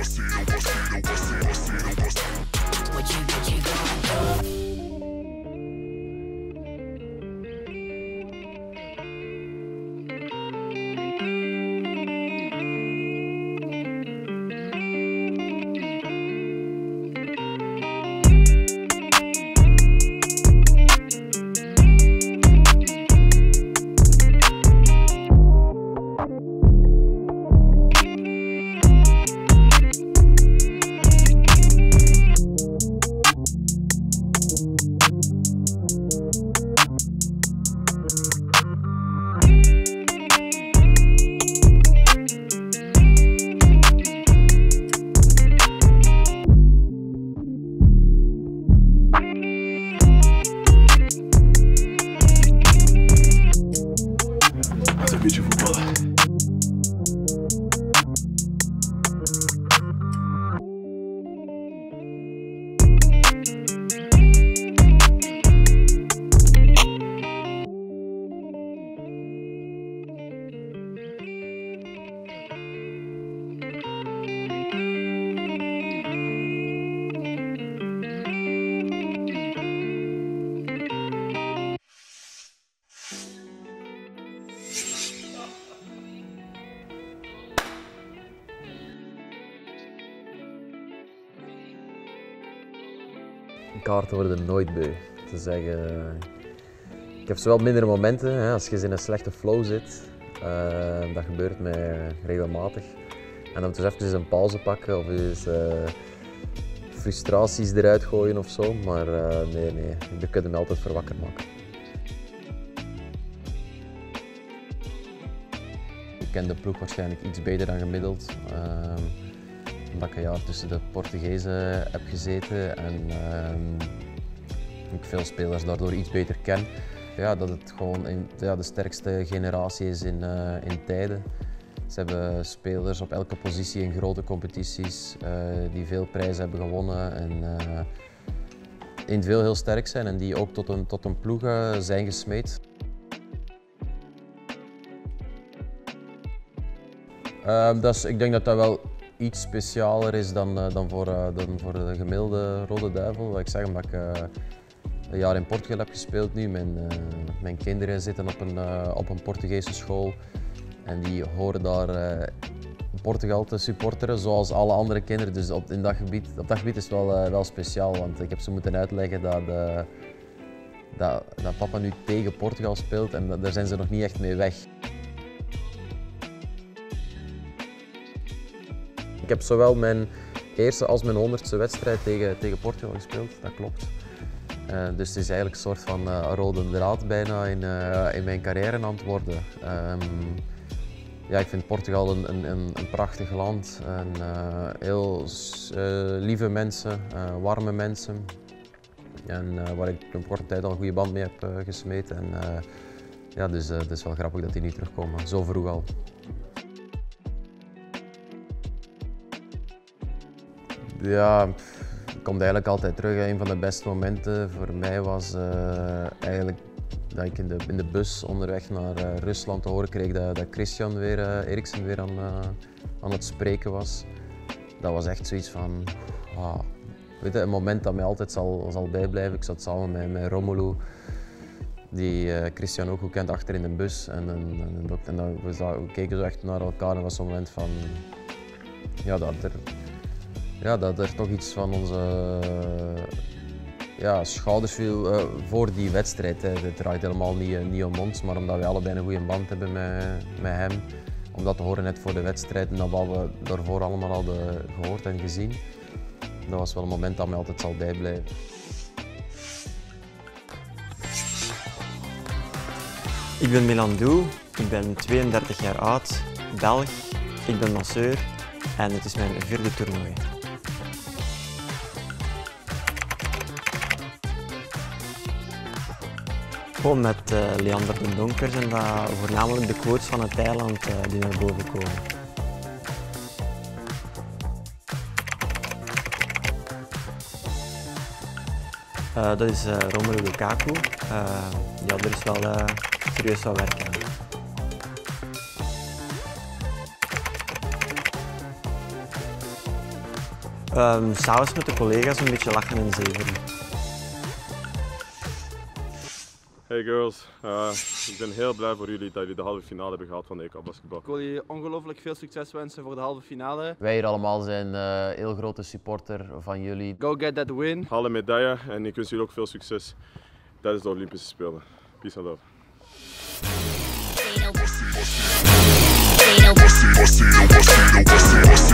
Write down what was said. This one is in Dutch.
Beetje voetballen. Kaarten worden nooit beu. Te zeggen, ik heb zowel mindere momenten, hè, als je in een slechte flow zit. Dat gebeurt mij regelmatig. En dan dus even een pauze pakken of eens frustraties eruit gooien of zo. Maar nee, je kunt me altijd voor wakker maken. Ik ken de ploeg waarschijnlijk iets beter dan gemiddeld. Omdat ik een jaar tussen de Portugezen heb gezeten en ik veel spelers daardoor iets beter ken. Ja, dat het gewoon de sterkste generatie is in tijden. Ze hebben spelers op elke positie in grote competities die veel prijzen hebben gewonnen en individueel heel sterk zijn en die ook tot een ploeg zijn gesmeed. Ik denk dat dat wel iets specialer is dan voor de gemiddelde Rode Duivel. Wat ik zeg, omdat ik een jaar in Portugal heb gespeeld nu. Mijn kinderen zitten op een Portugese school en die horen daar Portugal te supporteren, zoals alle andere kinderen. Dus op dat gebied is het wel speciaal, want ik heb ze moeten uitleggen dat papa nu tegen Portugal speelt en daar zijn ze nog niet echt mee weg. Ik heb zowel mijn eerste als mijn 100ste wedstrijd tegen Portugal gespeeld, dat klopt. Dus het is eigenlijk een soort van rode draad bijna in mijn carrière aan het worden. Ja, ik vind Portugal een prachtig land, heel lieve mensen, warme mensen. En waar ik een korte tijd al een goede band mee heb gesmeed. En, ja, dus het is wel grappig dat die nu terugkomen, zo vroeg al. Ja, het komt eigenlijk altijd terug. Een van de beste momenten voor mij was eigenlijk dat ik in de bus onderweg naar Rusland te horen kreeg dat Christian Eriksen weer aan het spreken was. Dat was echt zoiets van, weet je, een moment dat mij altijd zal bijblijven. Ik zat samen met Romelu, die Christian ook goed kent, achter in de bus. We keken zo echt naar elkaar en dat was zo'n moment van, ja, dat er toch iets van onze schouders viel voor die wedstrijd. Het draait helemaal niet om ons, maar omdat we allebei een goede band hebben met hem. Om dat te horen net voor de wedstrijd en dat wat we daarvoor allemaal hadden gehoord en gezien. Dat was wel een moment dat mij altijd zal bijblijven. Ik ben Milan Doe, ik ben 32 jaar oud, Belg, ik ben masseur en het is mijn 4e toernooi. Gewoon met Leander de Donker zijn dat voornamelijk de quotes van het eiland die naar boven komen. Dat is Romelu Lukaku. Ja, er is wel serieus wat werk aan. S'avonds met de collega's een beetje lachen en zeveren. Hey girls, ik ben heel blij voor jullie dat jullie de halve finale hebben gehaald van de EK basketbal. Ik wil jullie ongelooflijk veel succes wensen voor de halve finale. Wij hier allemaal zijn heel grote supporter van jullie. Go get that win. Haal een medaille en ik wens jullie ook veel succes tijdens de Olympische Spelen. Peace and love.